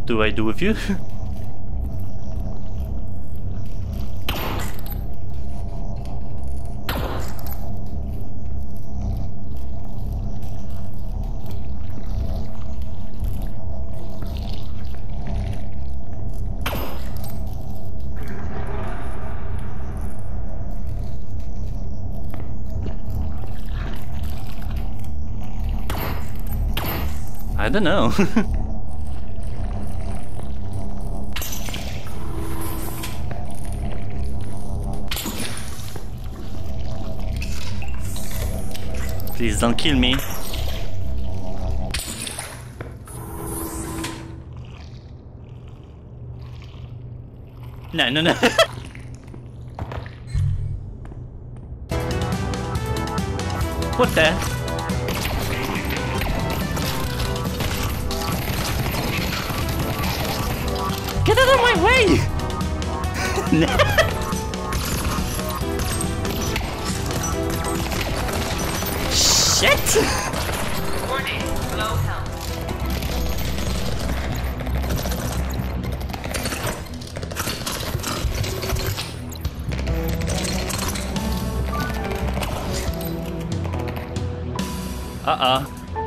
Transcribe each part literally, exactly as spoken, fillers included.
What do I do with you? I don't know. Please don't kill me. No, no, no. What the? Get out of my way! Shit! Warning, low health. Uh-uh.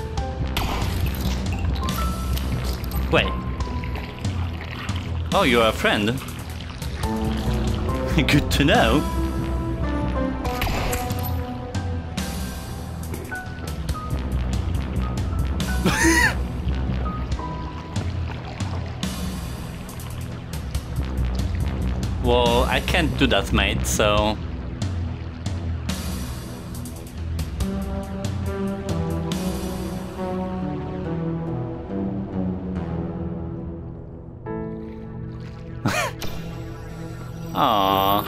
Wait. Oh, you're a friend. Good to know. Well, I can't do that, mate, so... Aww.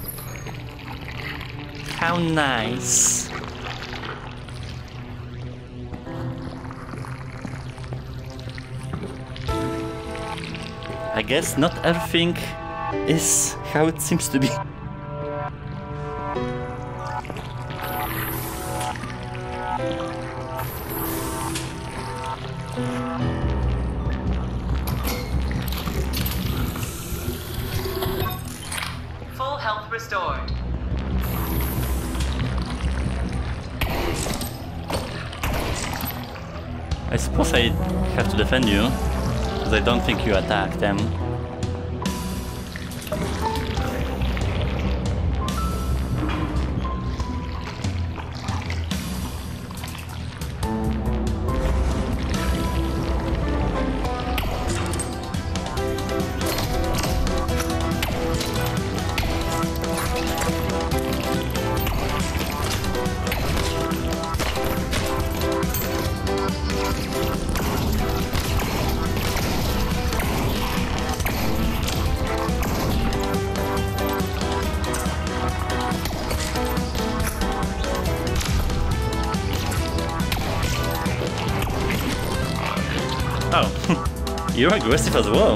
How nice. I guess not everything is how it seems to be. Full health restored. I suppose I have to defend you, because I don't think you attack them. Oh, you're aggressive as well.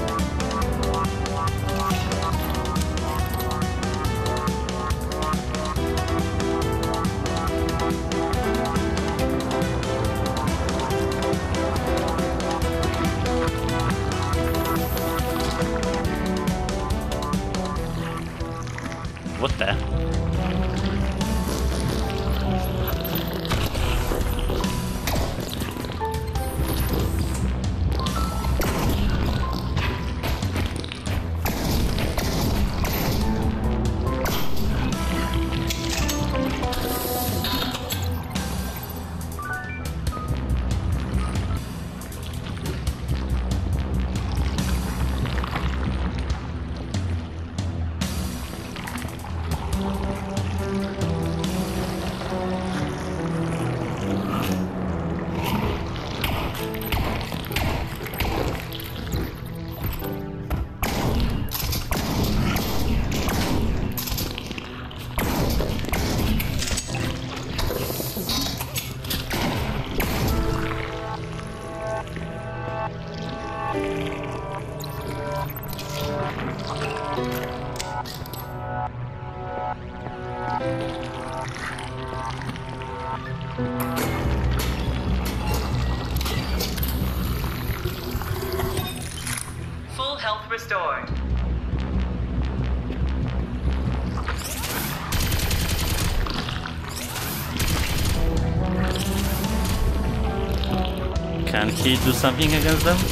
What the? restored. Can he do something against them?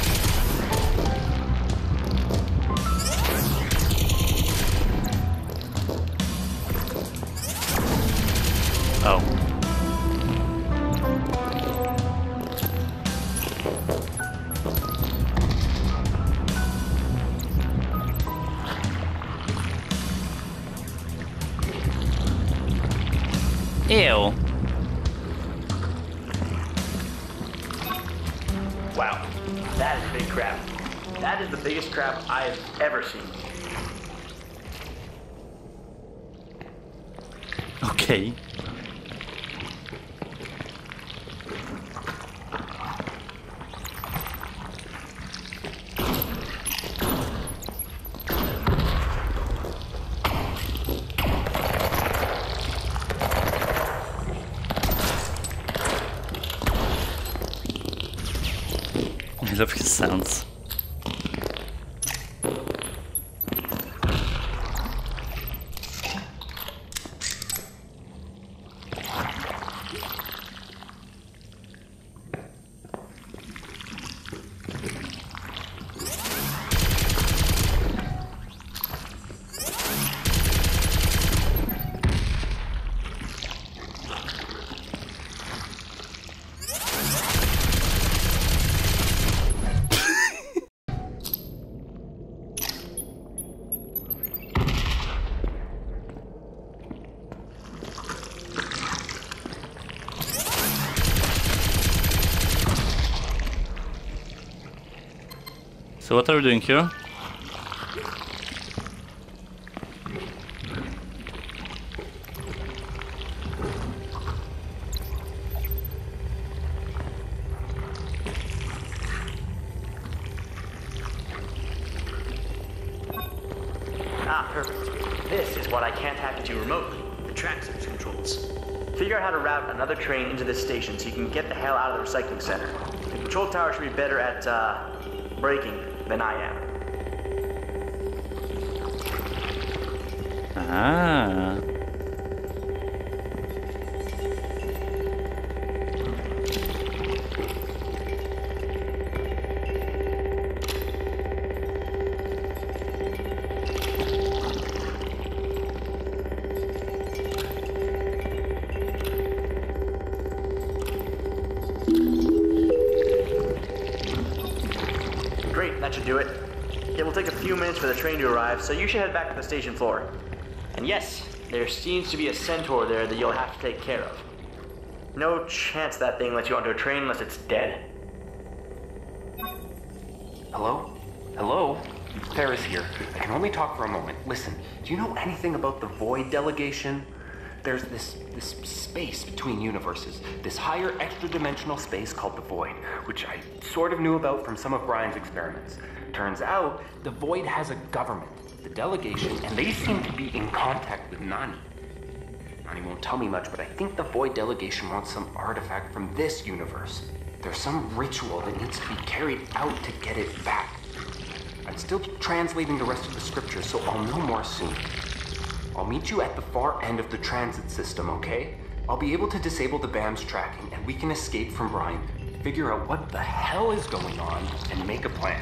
Oh. Ew. Wow, that is big crap. That is the biggest crap I have ever seen. Okay. I love his sounds. So what are we doing here? Ah, perfect. This is what I can't hack into remotely, the transit controls. Figure out how to route another train into this station so you can get the hell out of the recycling center. The control tower should be better at, uh, braking than I am. Ah. Great, that should do it. It will take a few minutes for the train to arrive, so you should head back to the station floor. And yes, there seems to be a centaur there that you'll have to take care of. No chance that thing lets you onto a train unless it's dead. Hello? Hello? Ferris here. I can only talk for a moment. Listen, do you know anything about the Void delegation? There's this this space between universes, this higher extra-dimensional space called the Void, which I sort of knew about from some of Brian's experiments. Turns out, the Void has a government, the delegation, and they seem to be in contact with Nani. Nani won't tell me much, but I think the Void delegation wants some artifact from this universe. There's some ritual that needs to be carried out to get it back. I'm still translating the rest of the scriptures, so I'll know more soon. I'll meet you at the far end of the transit system, okay? I'll be able to disable the B A M's tracking, and we can escape from Brian, figure out what the hell is going on, and make a plan.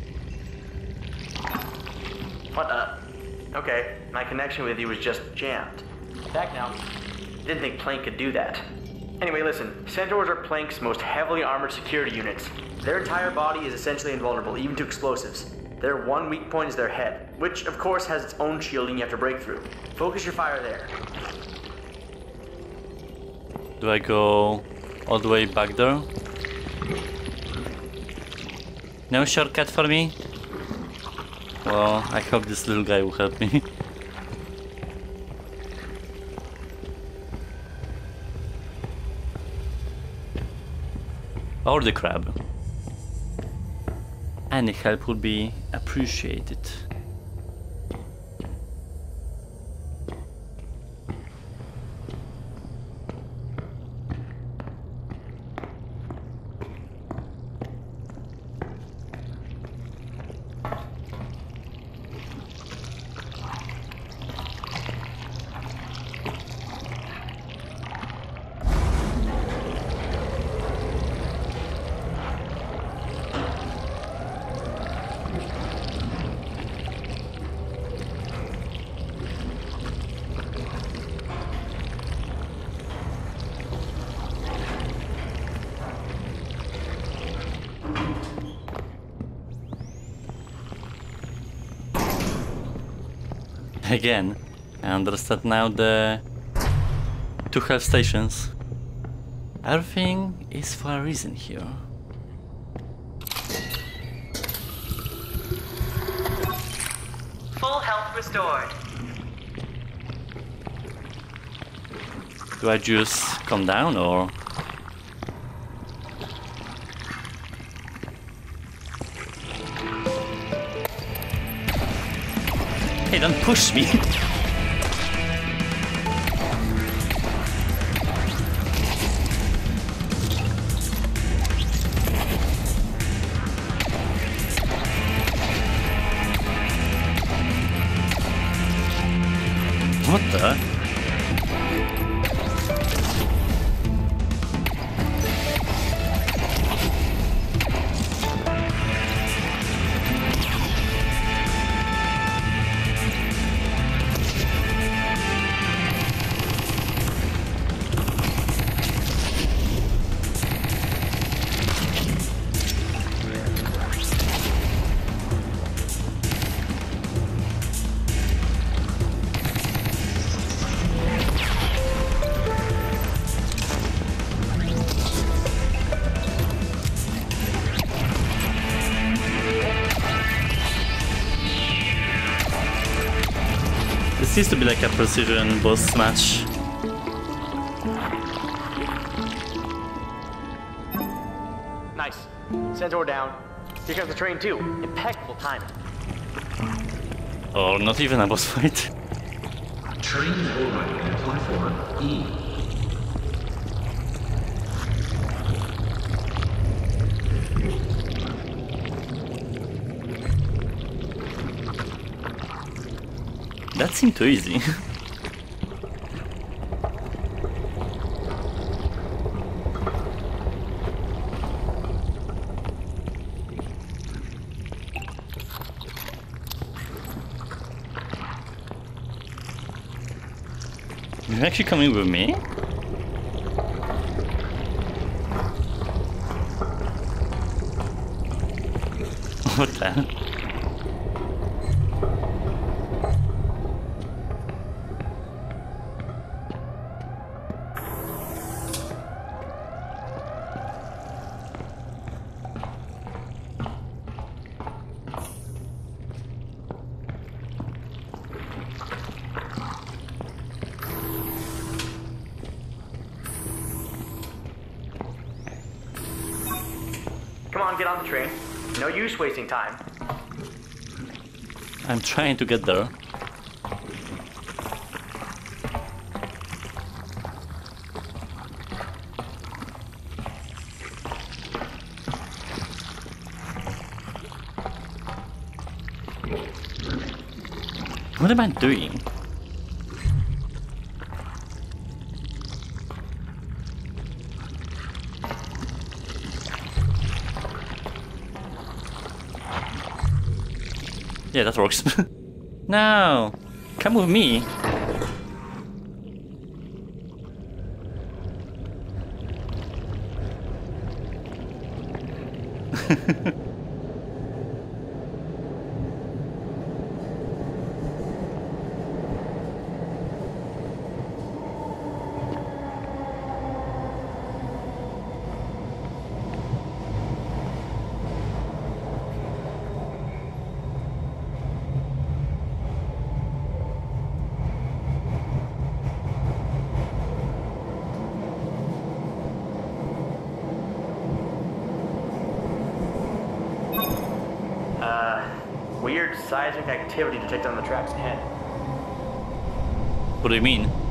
What, uh, okay, my connection with you was just jammed. Back now. Didn't think Plank could do that. Anyway, listen, Centaurs are Plank's most heavily armored security units. Their entire body is essentially invulnerable, even to explosives. Their one weak point is their head, which of course has its own shielding you have to break through. Focus your fire there. Do I go all the way back there? No shortcut for me? Well, I hope this little guy will help me. Or the crab. Any help would be appreciated. Again, I understand now the two health stations. Everything is for a reason here. Full health restored. Do I just come down or? Hey, don't push me! What the? This seems to be like a precision boss match. Nice. Centaur down. Here comes the train too. Impeccable timing. Or not even a boss fight. Train arriving at platform E. That seemed too easy. You're actually coming with me? What the hell? Come on, get on the train. No use wasting time. I'm trying to get there. What am I doing? Yeah, that works. No! Come with me! Weird seismic activity detected on the tracks ahead. What do you mean?